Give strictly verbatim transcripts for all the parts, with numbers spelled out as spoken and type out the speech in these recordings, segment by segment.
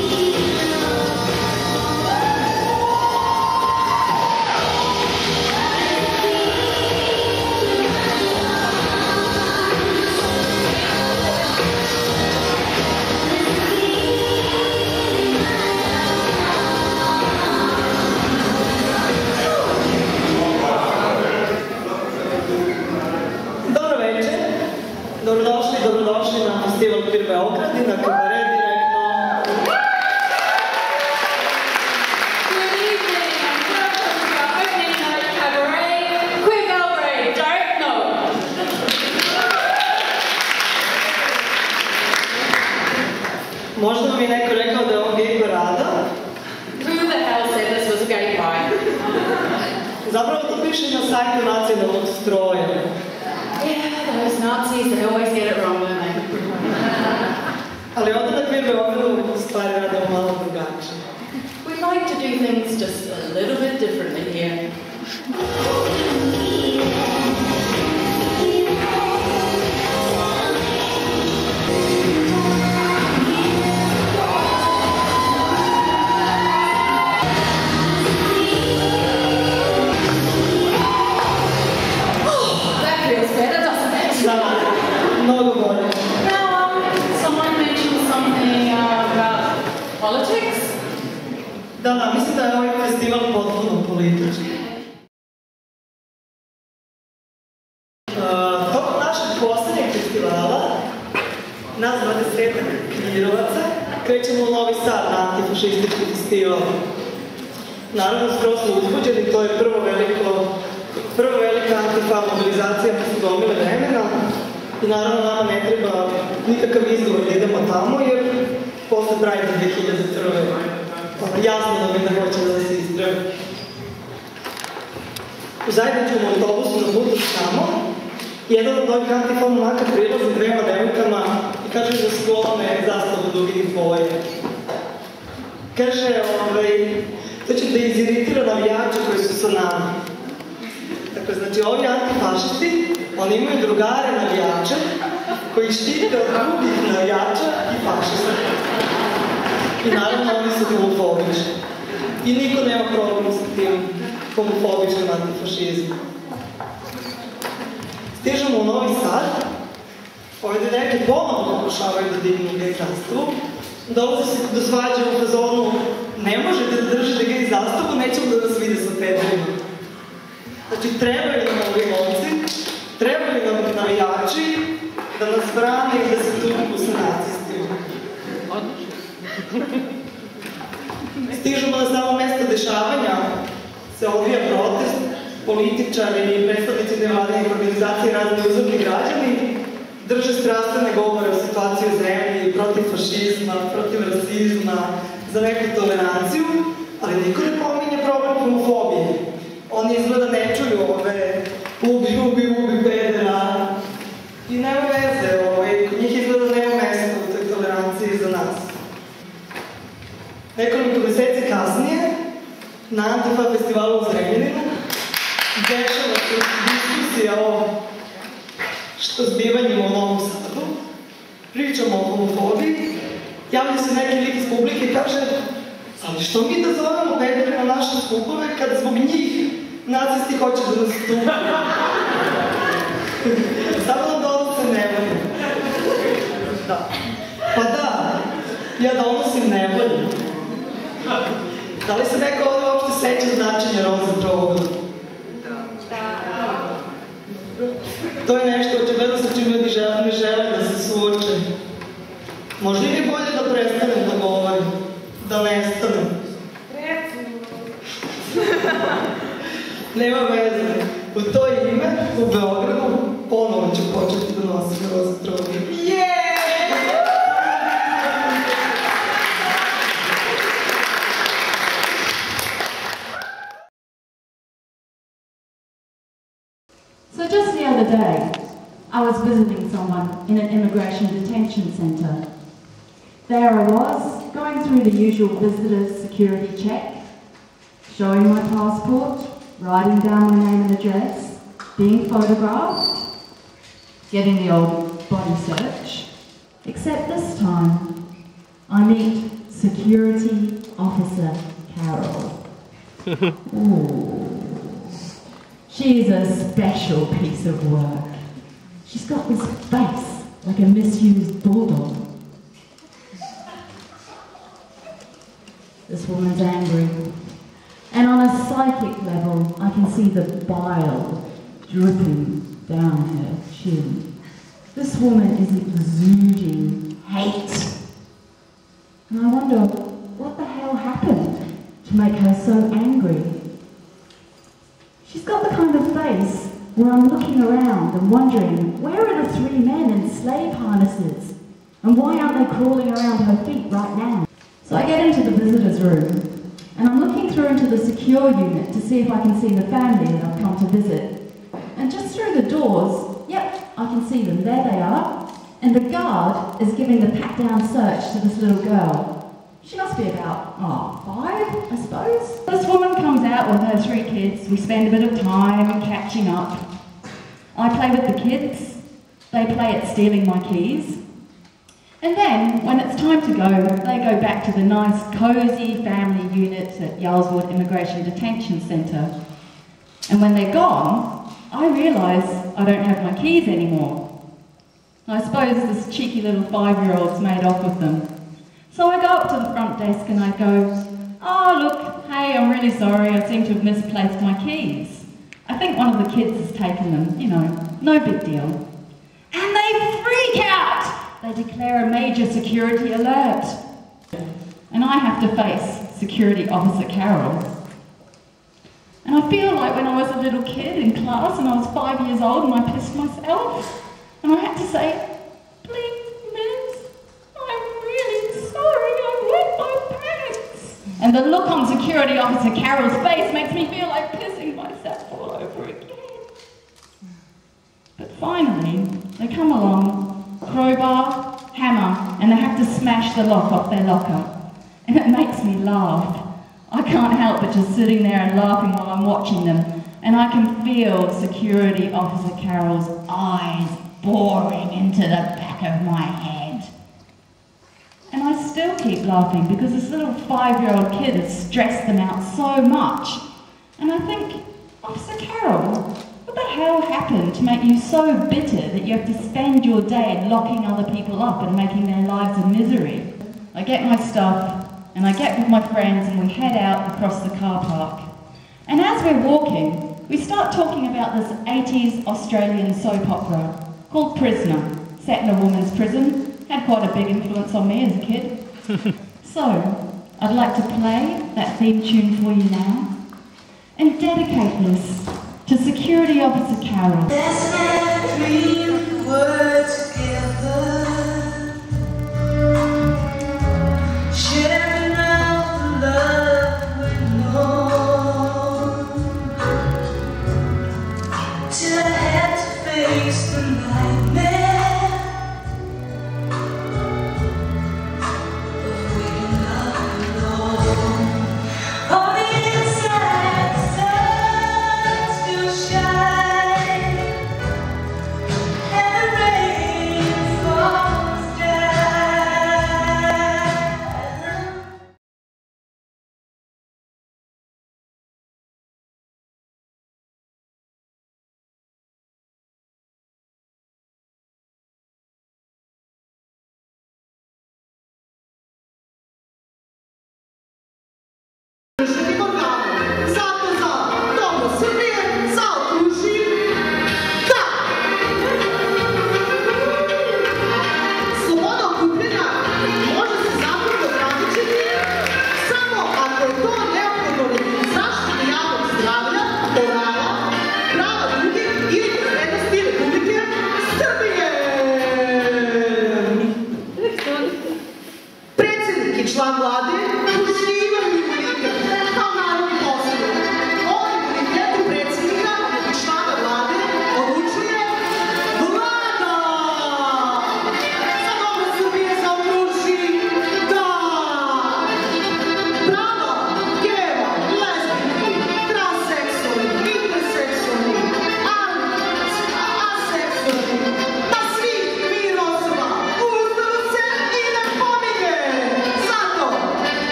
Dobrodošli, dobrodošli na festival Queer Beograd i na kabaret direktno. Good evening and welcome to our opening night cabaret, Queer Belgrade, direct note. Možda vam je neko rekao da je ovo gej parada? Who the hell said this was a gay pride? Zapravo to piše na sajtu nacionalnog stroja. Yeah, those Nazis, they always get it wrong, don't they? Ali ovdje na Queer Beogradu stvari radimo malo drugačije. We like to do things just a little bit differently here. Mnogo bolje. Now, um, someone mentioned something uh, about politics. Da, da, mislim da je ovaj festival potpuno politički. Uh, tokom našeg posljednjeg festivala, nas dvadesetak knjirovaca, krećemo u Novi Sad na antifašistički festival. Naravno, skoro smo uzbuđeni, to je prvo veliko, prva velika antifa mobilizacija posle gomile vremena. I naravno nama ne treba nikakav izgovor da idemo tamo, jer posle Pride dve hiljade prve jasno da mi ne hoće da se ispravi. U zajedničkom autobusu na putu tamo, jedan od ovih antifa momaka prilazi dvema devojkama i kaže da sklone zastavu duginih boja. Kaže, ovaj, to će da iziritira navijače koji su sa nama. Dakle, znači, ovi antifašisti, oni imaju drugare navijače koji štite od drugih navijača i fašista. I naravno, oni su homofobični. I niko nema problem sa tim homofobičnim antifašizmom. Stižemo u Novi Sad, ovdje neki ponovno pokušavaju da dignu gej zastavu. Dolazi se do svađa u fazonu, ne možete da držite gej zastavu, nećemo da nas vide sa pederima. Znači, trebaju nam ovi momci, trebaju nam navijači da nas brane i da se tuku sa nacistima. Stižemo na samo mesto dešavanja, se odvija protest, političari i predstavnici nevladinih organizacija i razni uzorni građani drže strastvene govore o situaciji u zemlji, protiv fašizma, protiv rasizma, za neku toleranciju, ali niko ne pominje problem homofobije. Oni izgleda ne čuju ove ubi, ubi, ubi, pedera i nema veze, ovaj, njih izgleda nema mesta u toj toleranciji za nas. Nekoliko meseci kasnije, na Antifa festivalu u Zrenjaninu, dešava se diskusija o što zbivanjima u Novom Sadu, pričamo o homofobiji, javlja se neki lik iz publike i kaže, ali što mi da zovemo pedere na naše skupove kad zbog njih nacisti hoće da nas tuku? Samo da donosim nevolju. Da. Pa da, ja donosim nevolju. Da li se neko ovdje uopšte seća značenja roza trougla? To je nešto očigledno sa čim ljudi ne žele da se suoče. Možda im je bolje da prestanem da govorim, da nestanem. Nema veze. U to ime, u Beogradu, ponovo ću početi da nosim roza trougla. So just the other day, I was visiting someone in an immigration detention centre. There I was, going through the usual visitor's security check, showing my passport, writing down my name and address, being photographed, getting the old body search. Except this time, I meet Security Officer Carol. Ooh. She is a special piece of work. She's got this face like a misused bulldog. This woman's angry. And on a psychic level, I can see the bile dripping down her chin. This woman is exuding hate. And I wonder, what the hell happened to make her so angry? She's got the kind of face where I'm looking around and wondering, where are the three men in slave harnesses? And why aren't they crawling around her feet right now? So I get into the visitors' room, and I'm looking through into the secure unit to see if I can see the family that I've come to visit. And just through the doors, yep, I can see them. There they are. And the guard is giving the pat-down search to this little girl. She must be about, oh, five, I suppose. This woman comes out with her three kids. We spend a bit of time catching up. I play with the kids. They play at stealing my keys. And then, when it's time to go, they go back to the nice, cosy family units at Yarlswood Immigration Detention Centre. And when they're gone, I realise I don't have my keys anymore. I suppose this cheeky little five-year-old's made off with them. So I go up to the front desk and I go, oh look, hey, I'm really sorry, I seem to have misplaced my keys. I think one of the kids has taken them, you know, no big deal. And they freak out! They declare a major security alert. And I have to face Security Officer Carol. And I feel like when I was a little kid in class and I was five years old and I pissed myself, and I had to say, please, miss, I'm really sorry, I wet my pants. And the look on Security Officer Carol's face makes me feel like pissing myself all over again. But finally, they come along, crowbar, hammer, and they have to smash the lock off their locker. And it makes me laugh. I can't help but just sitting there and laughing while I'm watching them. And I can feel Security Officer Carol's eyes boring into the back of my head. And I still keep laughing because this little five-year-old kid has stressed them out so much. And I think, Officer Carol, what the hell happened to make you so bitter that you have to spend your day locking other people up and making their lives a misery? I get my stuff and I get with my friends and we head out across the car park. And as we're walking, we start talking about this eighties Australian soap opera called Prisoner, set in a woman's prison. Had quite a big influence on me as a kid. So, I'd like to play that theme tune for you now and dedicate this to Security Officer Carol. Let's not dream we're together, sharing all the love we know, till I had to face the nightmare. Fall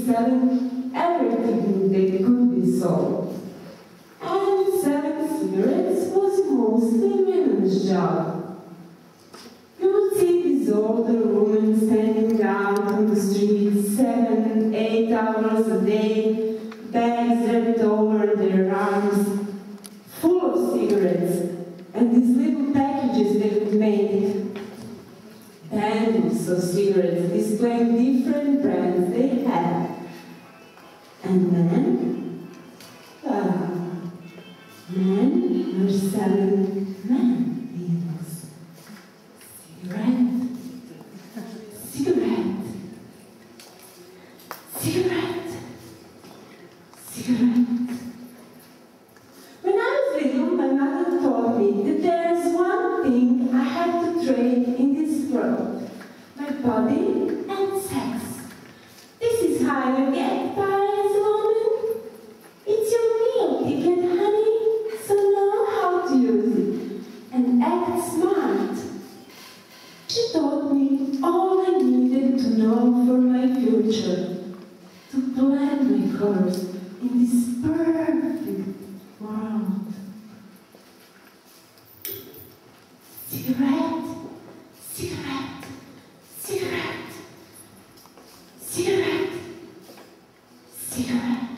selling everything they could be sold. And selling cigarettes was mostly women's job. You would see these older women standing out on the street seven, eight hours a day, bags wrapped over their arms, full of cigarettes, and these little packages they would make. Bundles of cigarettes displaying different brands they had. And then, well, men were selling men needles. Cigarette, cigarette, cigarette, cigarette. When I was little, my mother told me that there is one thing I have to trade in this world: my body and sex. This is how you get by as a woman. It's your meal ticket, honey, so know how to use it and act smart. She taught me all I needed to know for my future, to plan my course in this perfect world. Cigarette, cigarette, cigarette, cigarette, cigarette.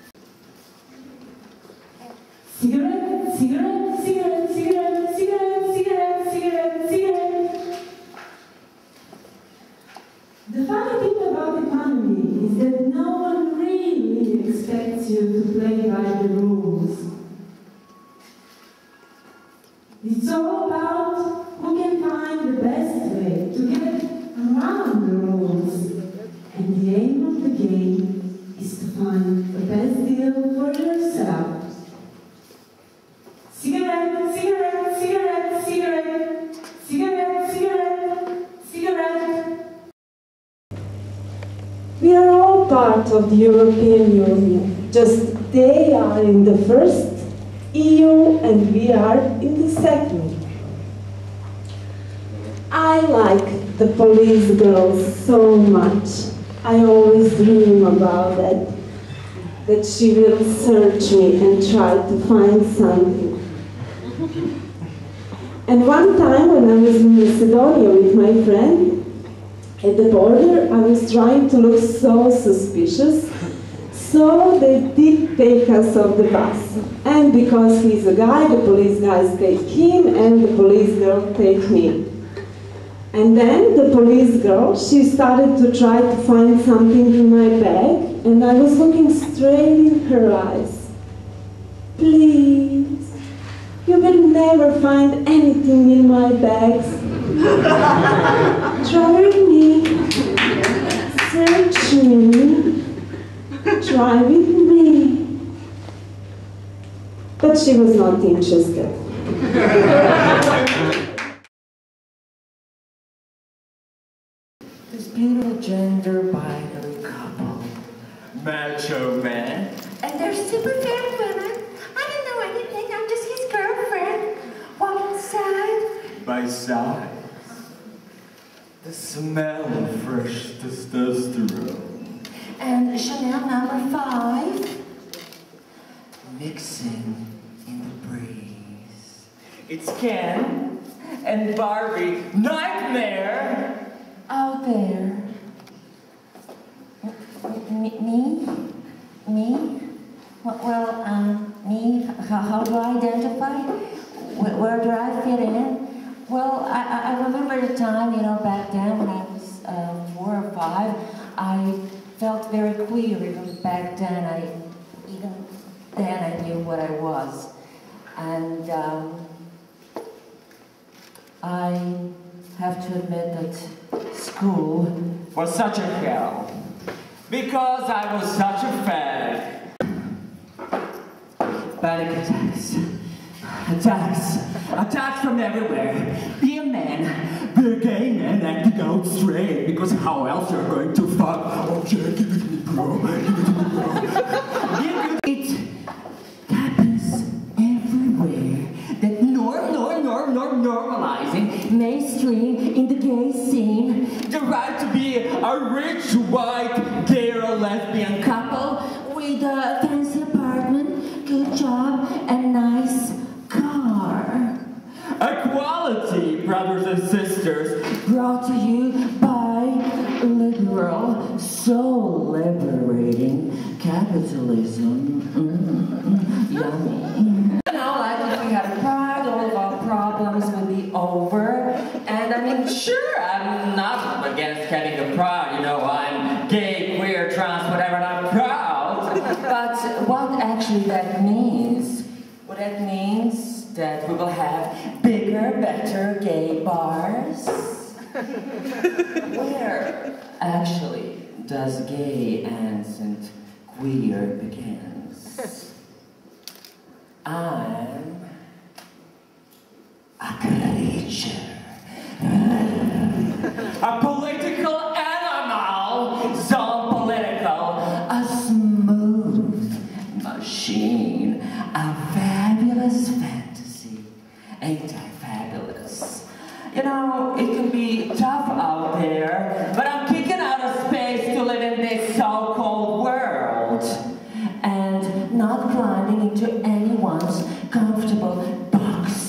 Cigarette, cigarette, cigarette, cigarette, cigarette, cigarette, cigarette, cigarette. The funny thing about economy is that no one really expects you to play by the rules. It's all about who can find the best way to get around the rules. And the aim of the game is to find the best deal for yourself. Cigarette, cigarette, cigarette, cigarette, cigarette, cigarette, cigarette. We are all part of the European Union, just they are in the first E U and we are in the second. I like the police girl so much. I always dream about that, that she will search me and try to find something. And one time when I was in Macedonia with my friend, at the border, I was trying to look so suspicious, so they did take us off the bus. And because he's a guy, the police guys take him, and the police girl take me. And then the police girl, she started to try to find something in my bag, and I was looking straight in her eyes. Please, you will never find anything in my bags. Try me, search me, try with me. But she was not interested. This beautiful gender binary couple, macho man, and they're super fair women. I don't know anything, I'm just his girlfriend. Walking side by side. The smell of fresh testosterone. And Chanel number five. Mixing in the breeze. It's Ken and Barbie Nightmare out there. M me? Me? Well, um, me? How, how do I identify? Where, where do I fit in? Well, I, I remember the time, you know, back then when I was uh, four or five, I felt very queer. Even back then, I even then I knew what I was, and um, I have to admit that school was such a hell because I was such a fag. Panic attacks. Attacks. Attacks from everywhere. Be a man. Be a gay man acting out straight. Because how else you're going to fuck? Oh, yeah, give it to me, bro. Give it to me, bro. It happens everywhere. That norm, norm, norm, norm, normalizing, mainstream, in the gay scene, the right to be a rich, white, gay or lesbian a couple with a fancy apartment, good job, and nice car. Equality, brothers and sisters, brought to you by liberal, so liberating capitalism. Mm-hmm. Yummy. You know, like if we had pride, all of our problems would be over. And I mean, sure, I'm not against having a pride. You know, I'm gay, queer, trans, whatever, and I'm proud. But what actually that means? What that means that we will have bigger, better gay bars. Where actually does gay ends and queer begins? I'm a creature. A political animal, so political, a smooth machine, a fabulous fantasy. Ain't I fabulous? You know, it can be tough out there, but I'm kicking out of space to live in this so-called world and not climbing into anyone's comfortable box.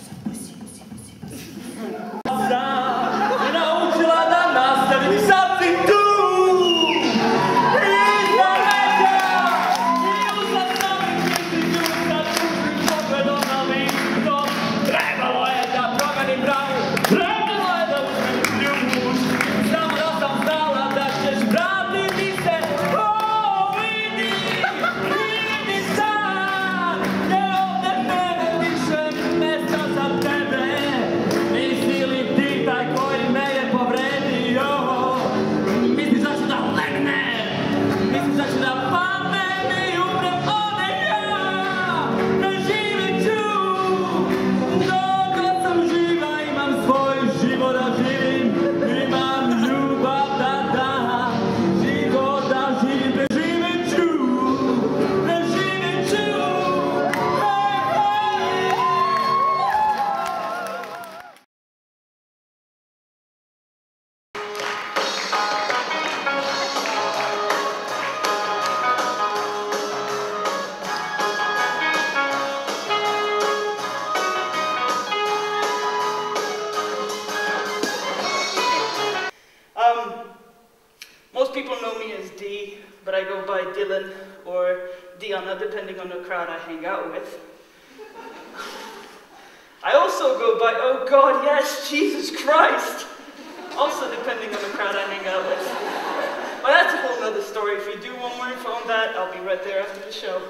Most people know me as D, but I go by Dylan or Diana, depending on the crowd I hang out with. I also go by, oh God, yes, Jesus Christ, also depending on the crowd I hang out with. But that's a whole nother story. If you do want more info on that, I'll be right there after the show.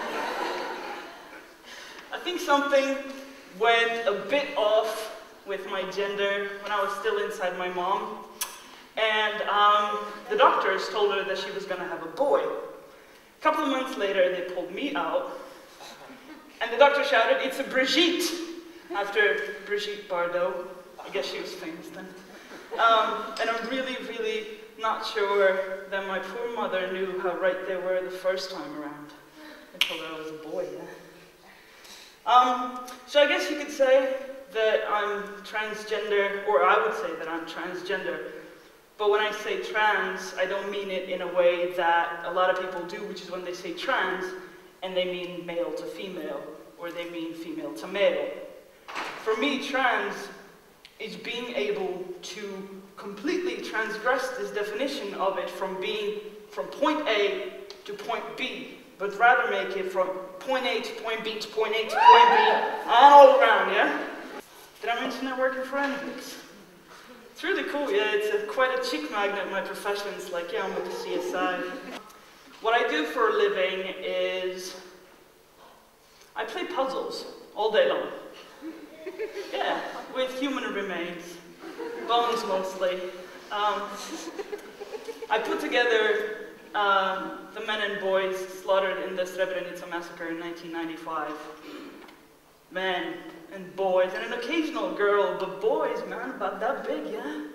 I think something went a bit off with my gender when I was still inside my mom. And um, the doctors told her that she was going to have a boy. A couple of months later, they pulled me out, and the doctor shouted, "It's a Brigitte," after Brigitte Bardot. I guess she was famous then. Um, and I'm really, really not sure that my poor mother knew how right they were the first time around. They told her I was a boy, yeah. Um, so I guess you could say that I'm transgender, or I would say that I'm transgender. But when I say trans, I don't mean it in a way that a lot of people do, which is when they say trans, and they mean male to female, or they mean female to male. For me, trans is being able to completely transgress this definition of it from being from point A to point B, but rather make it from point A to point B to point A to point B, and all around, yeah? Did I mention I work in forensics? It's really cool, yeah, it's a, quite a chick magnet, my profession. It's like, yeah, I'm with the C S I. What I do for a living is, I play puzzles all day long. Yeah, with human remains, bones mostly. Um, I put together uh, the men and boys slaughtered in the Srebrenica massacre in nineteen ninety-five. Men and boys, and an occasional girl, but boys, man, about that big, yeah?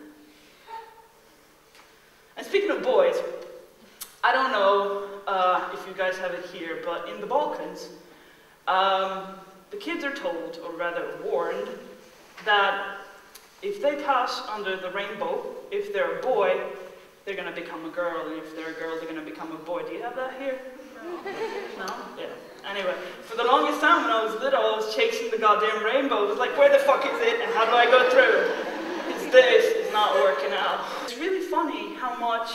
And speaking of boys, I don't know uh, if you guys have it here, but in the Balkans, um, the kids are told, or rather warned, that if they pass under the rainbow, if they're a boy, they're going to become a girl, and if they're a girl, they're going to become a boy. Do you have that here? No? Yeah. Anyway, for the longest time when I was little, I was chasing the goddamn rainbow. It was like, where the fuck is it, and how do I go through? It's this, it's not working out. It's really funny how much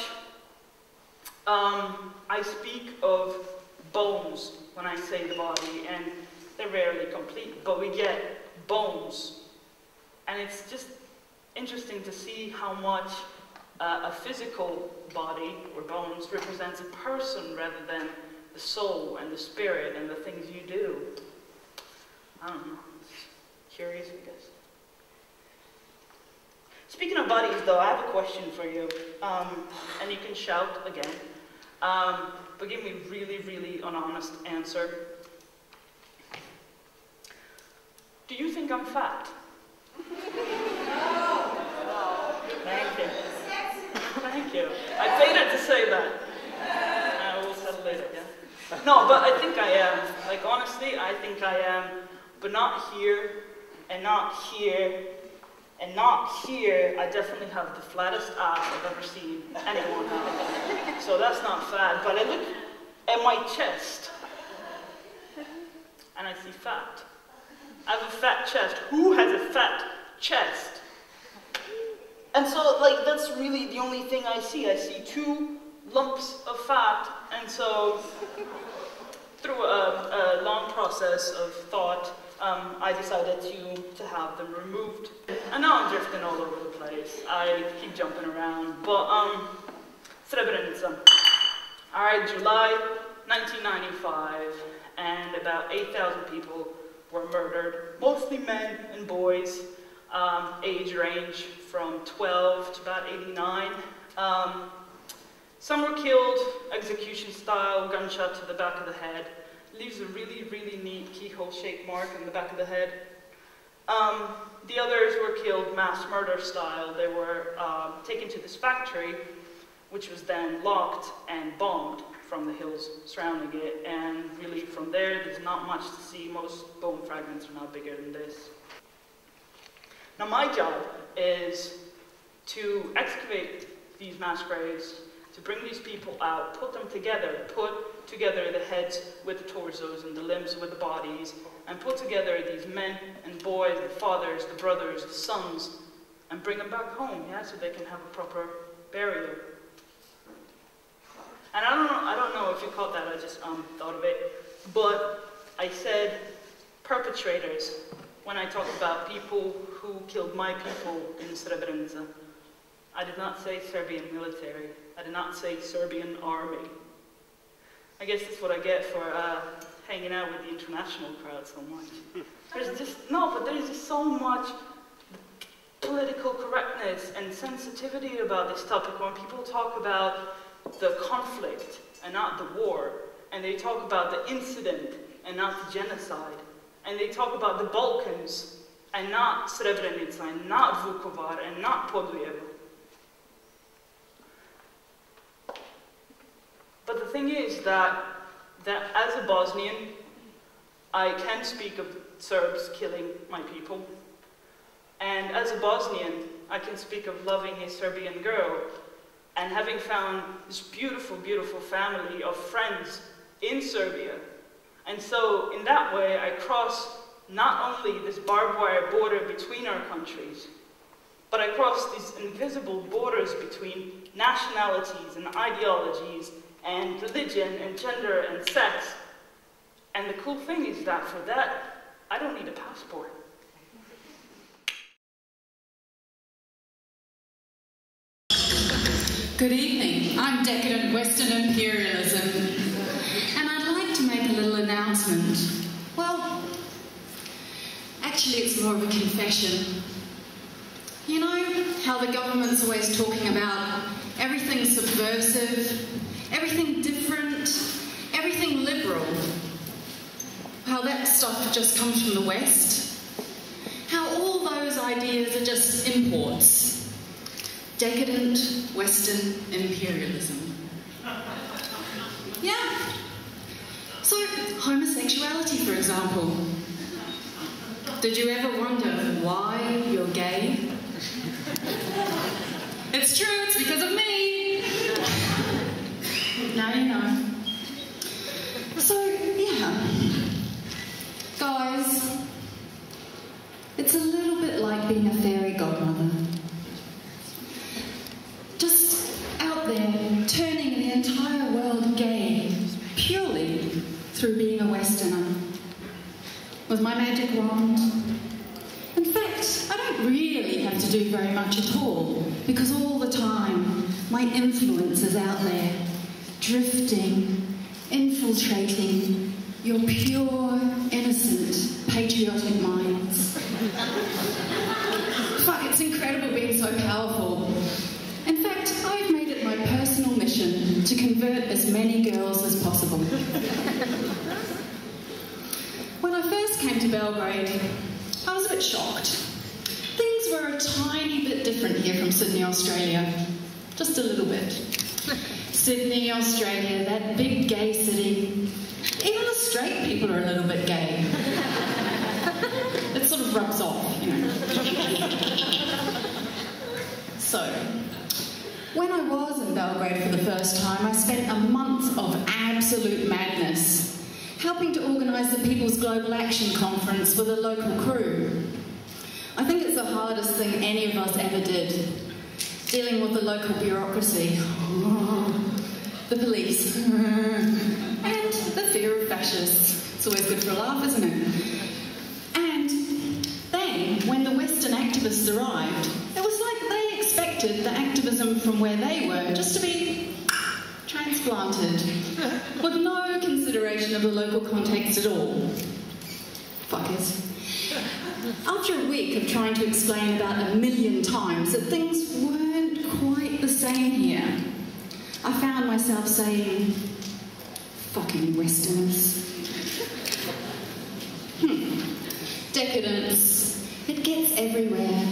um, I speak of bones when I say the body, and they're rarely complete, but we get bones. And it's just interesting to see how much uh, a physical body, or bones, represents a person rather than the soul and the spirit and the things you do. I don't know. It's curious, I guess. Speaking of bodies, though, I have a question for you. Um, and you can shout again. Um, but give me really, really an honest answer. Do you think I'm fat? No. Thank you. Thank you. I faded to say that. I will settle later, yeah? No, but I think I am. Like, honestly, I think I am. But not here, and not here, and not here. I definitely have the flattest ass I've ever seen anyone have. So that's not fat. But I look at my chest, and I see fat. I have a fat chest. Who has a fat chest? And so, like, that's really the only thing I see. I see two lumps of fat, and so through a, a long process of thought, um, I decided to, to have them removed. And now I'm drifting all over the place. I keep jumping around, but, um, Srebrenica. All right, July nineteen ninety-five, and about eight thousand people were murdered, mostly men and boys, um, age range from twelve to about eighty-nine. Um, some were killed execution style, gunshot to the back of the head. Leaves a really, really neat keyhole-shaped mark on the back of the head. Um, the others were killed mass murder style. They were um, taken to this factory, which was then locked and bombed from the hills surrounding it. And really from there, there's not much to see. Most bone fragments are not bigger than this. Now my job is to excavate these mass graves, to bring these people out, put them together, put together the heads with the torsos and the limbs with the bodies, and put together these men and boys, the fathers, the brothers, the sons, and bring them back home, yeah, so they can have a proper burial. And I don't know, I don't know if you caught that, I just um, thought of it, but I said perpetrators when I talk about people who killed my people in Srebrenica. I did not say Serbian military. I did not say Serbian army. I guess that's what I get for uh, hanging out with the international crowd so much. There's just, no, but there's just so much political correctness and sensitivity about this topic when people talk about the conflict and not the war, and they talk about the incident and not the genocide, and they talk about the Balkans and not Srebrenica and not Vukovar and not Podujevo. But the thing is that, that as a Bosnian, I can speak of Serbs killing my people. And as a Bosnian, I can speak of loving a Serbian girl and having found this beautiful, beautiful family of friends in Serbia. And so in that way, I cross not only this barbed wire border between our countries, but I cross these invisible borders between nationalities and ideologies and religion and gender and sex. And the cool thing is that for that, I don't need a passport. Good evening, I'm Decadent Western Imperialism, and I'd like to make a little announcement. Well, actually it's more of a confession. You know how the government's always talking about everything subversive, everything different, everything liberal. How that stuff just comes from the West. How all those ideas are just imports. Decadent Western imperialism. Yeah. So, homosexuality, for example. Did you ever wonder why you're gay? It's true, it's because of me. now you know. So, yeah. Guys, it's a little bit like being a fairy godmother. Just out there, turning the entire world gay, purely through being a Westerner. With my magic wand. In fact, I don't really have to do very much at all, because all the time, my influence is out there, drifting, infiltrating your pure, innocent, patriotic minds. Fuck, it's incredible being so powerful. In fact, I've made it my personal mission to convert as many girls as possible. When I first came to Belgrade, I was a bit shocked. Things were a tiny bit different here from Sydney, Australia. Just a little bit. Sydney, Australia, that big gay city. Even the straight people are a little bit gay. It sort of rubs off, you know. So, when I was in Belgrade for the first time, I spent a month of absolute madness, helping to organise the People's Global Action Conference for the local crew. I think it's the hardest thing any of us ever did, dealing with the local bureaucracy, the police, and the fear of fascists. It's always good for a laugh, isn't it? And then, when the Western activists arrived, it was like they expected the activism from where they were just to be transplanted, with no consideration of the local context at all. Fuckers. After a week of trying to explain about a million times that things weren't quite the same here, I found myself saying, fucking Westerners. Hmm. Decadence. It gets everywhere.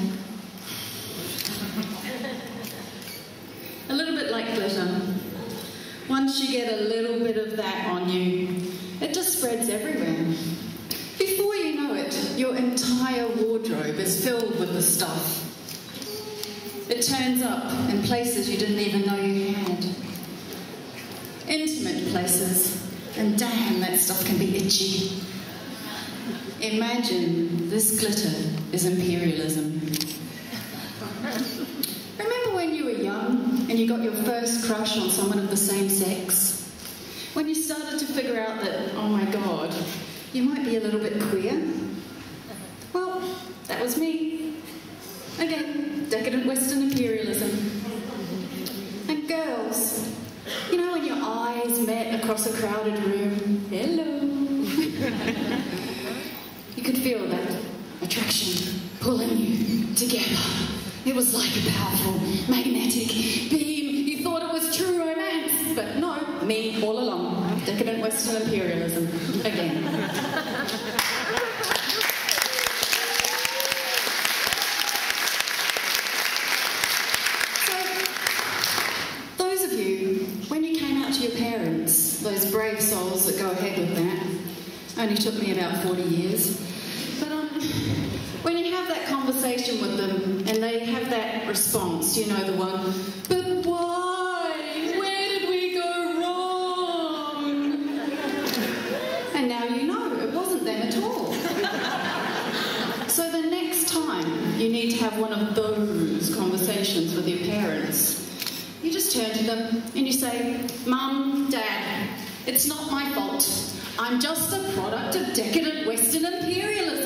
A little bit like glitter. Once you get a little bit of that on you, it just spreads everywhere. Before you know it, your entire wardrobe is filled with the stuff. It turns up in places you didn't even know you had. Intimate places, and damn, that stuff can be itchy. Imagine this glitter is imperialism. Remember when you were young and you got your first crush on someone of the same sex? When you started to figure out that, oh my god, you might be a little bit queer? Well, that was me. Again, decadent Western imperialism. And girls, you know when your eyes met across a crowded room? Hello. You could feel that attraction pulling you together. It was like a powerful magnetic beam. You thought it was true romance, but no, me all along. Decadent Western imperialism again. So, those of you, when you came out to your parents, those brave souls that go ahead with that, only took me about forty years. But um, when you have that conversation with them and they have that response, you know the one, but why? Where did we go wrong? And now you know, it wasn't them at all. So the next time you need to have one of those conversations with your parents, you just turn to them and you say, Mum, Dad, it's not my fault. I'm just a product of decadent Western imperialism.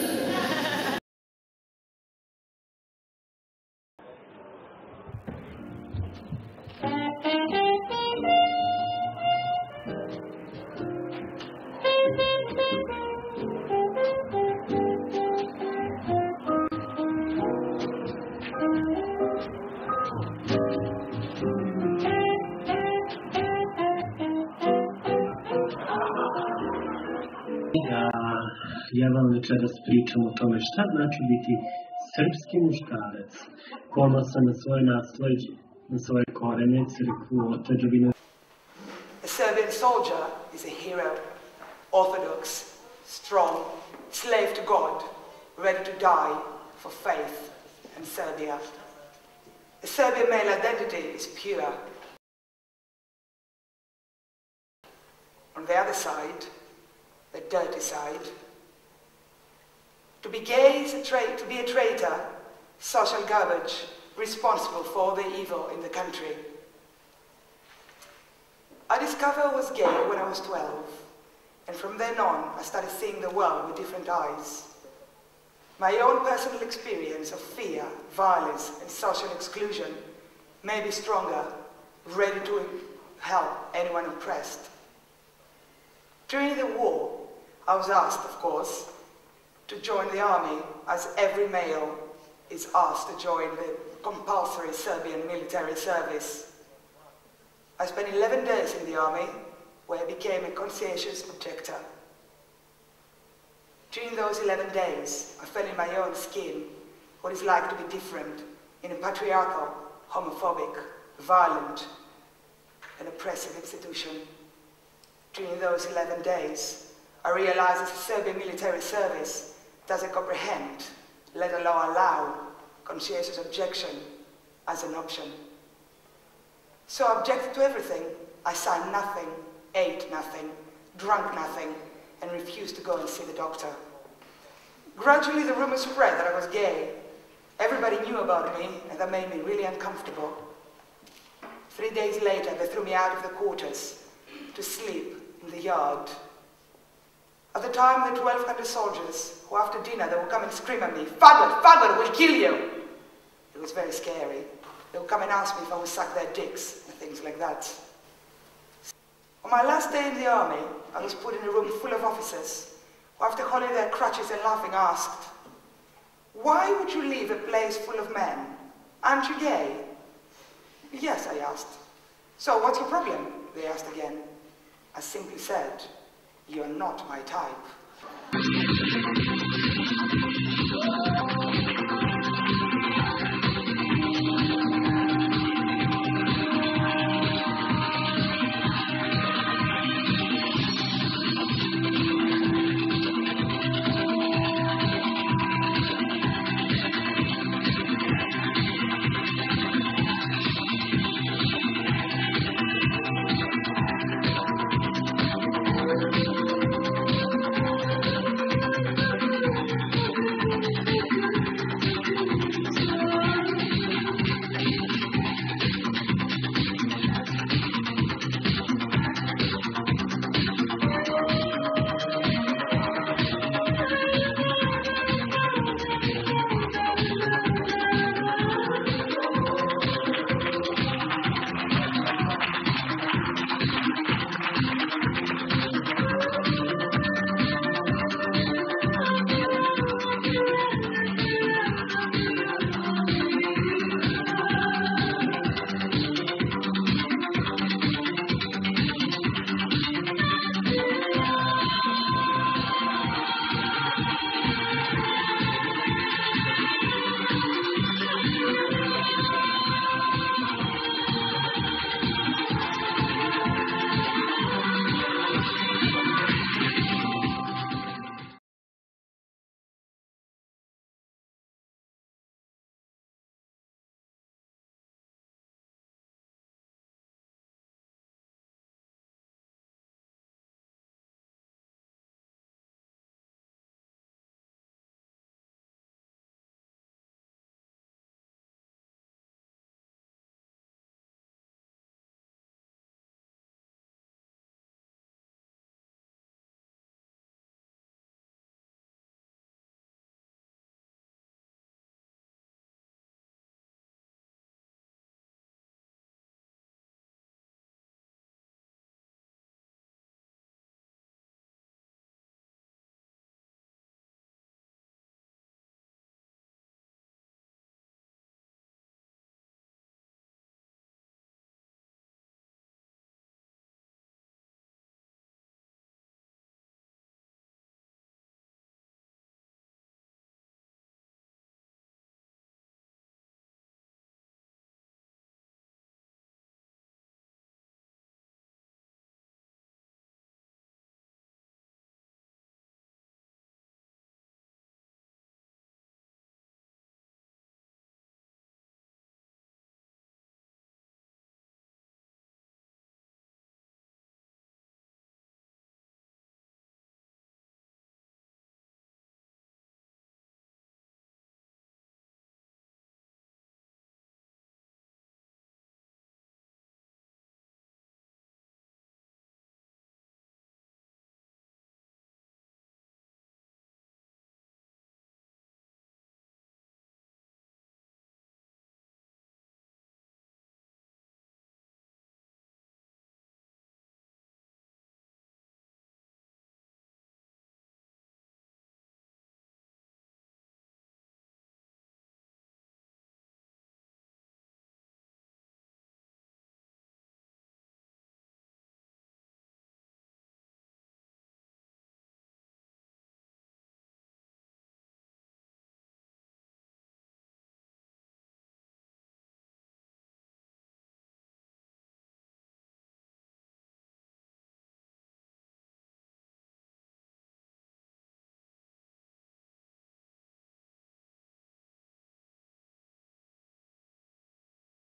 Ja vam večeras pričam o tome šta znači biti srpski muškarac, ponosan na svoje nasleđe, na svoje korene, crkvu, otadžbinu. A Serbian soldier is a hero, orthodox, strong, slave to God, ready to die for faith and Serbia. A Serbian male identity is pure, the other side, the dirty side. To be gay is a tra- to be a traitor, social garbage, responsible for the evil in the country. I discovered I was gay when I was twelve, and from then on I started seeing the world with different eyes. My own personal experience of fear, violence, and social exclusion made me stronger, ready to help anyone oppressed. During the war, I was asked, of course, to join the army, as every male is asked to join the compulsory Serbian military service. I spent eleven days in the army, where I became a conscientious objector. During those eleven days, I felt in my own skin what it's like to be different in a patriarchal, homophobic, violent, and oppressive institution. During those eleven days, I realized that the Serbian military service doesn't comprehend, let alone allow, conscientious objection as an option. So I objected to everything. I signed nothing, ate nothing, drank nothing, and refused to go and see the doctor. Gradually the rumor spread that I was gay. Everybody knew about me, and that made me really uncomfortable. Three days later, they threw me out of the quarters to sleep in the yard. At the time, the twelve hundred soldiers, who after dinner, they would come and scream at me, "Faggot, faggot, we'll kill you!" It was very scary. They would come and ask me if I would suck their dicks, and things like that. On my last day in the army, I was put in a room full of officers, who after holding their crutches and laughing asked, "Why would you leave a place full of men? Aren't you gay?" "Yes," I asked. "So what's your problem?" they asked again. I simply said, "You're not my type."